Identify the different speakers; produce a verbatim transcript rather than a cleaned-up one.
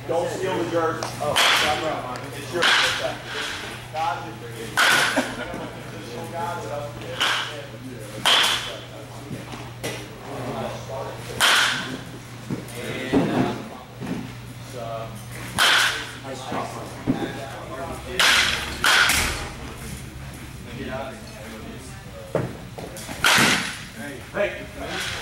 Speaker 1: Don't steal the jersey. Oh, it's yours. God, Hey.